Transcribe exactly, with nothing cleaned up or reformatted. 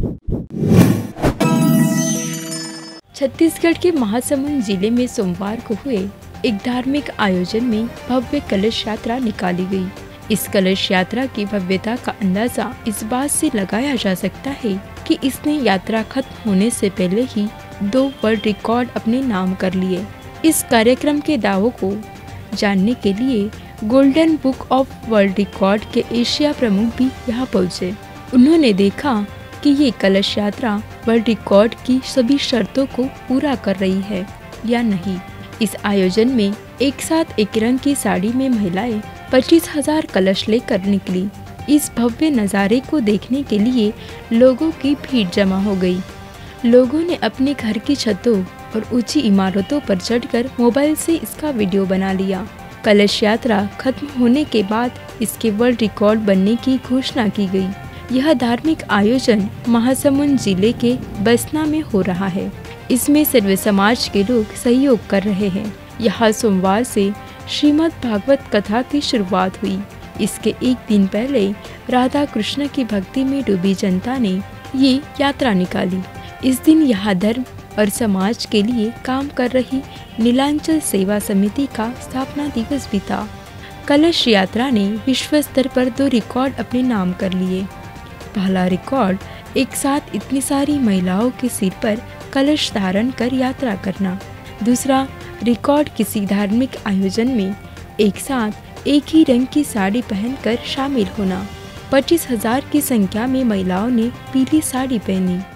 छत्तीसगढ़ के महासमुंद जिले में सोमवार को हुए एक धार्मिक आयोजन में भव्य कलश यात्रा निकाली गई। इस कलश यात्रा की भव्यता का अंदाजा इस बात से लगाया जा सकता है कि इसने यात्रा खत्म होने से पहले ही दो वर्ल्ड रिकॉर्ड अपने नाम कर लिए। इस कार्यक्रम के दावों को जानने के लिए golden book of world record के एशिया प्रमुख भी यहाँ पहुँचे। उन्होंने देखा कि ये कलश यात्रा वर्ल्ड रिकॉर्ड की सभी शर्तों को पूरा कर रही है या नहीं। इस आयोजन में एक साथ एक रंग की साड़ी में महिलाएं पच्चीस हजार कलश लेकर निकली। इस भव्य नज़ारे को देखने के लिए लोगों की भीड़ जमा हो गई। लोगों ने अपने घर की छतों और ऊंची इमारतों पर चढ़कर मोबाइल से इसका वीडियो बना लिया। कलश यात्रा खत्म होने के बाद इसके वर्ल्ड रिकॉर्ड बनने की घोषणा की गई। यह धार्मिक आयोजन महासमुंद जिले के बसना में हो रहा है। इसमें सर्व समाज के लोग सहयोग कर रहे हैं। यहाँ सोमवार से श्रीमद् भागवत कथा की शुरुआत हुई। इसके एक दिन पहले राधा कृष्ण की भक्ति में डूबी जनता ने ये यात्रा निकाली। इस दिन यहाँ धर्म और समाज के लिए काम कर रही नीलांचल सेवा समिति का स्थापना दिवस भी था। कलश यात्रा ने विश्व स्तर पर दो रिकॉर्ड अपने नाम कर लिए। पहला रिकॉर्ड एक साथ इतनी सारी महिलाओं के सिर पर कलश धारण कर यात्रा करना। दूसरा रिकॉर्ड किसी धार्मिक आयोजन में एक साथ एक ही रंग की साड़ी पहनकर शामिल होना। पच्चीस हजार की संख्या में महिलाओं ने पीली साड़ी पहनी।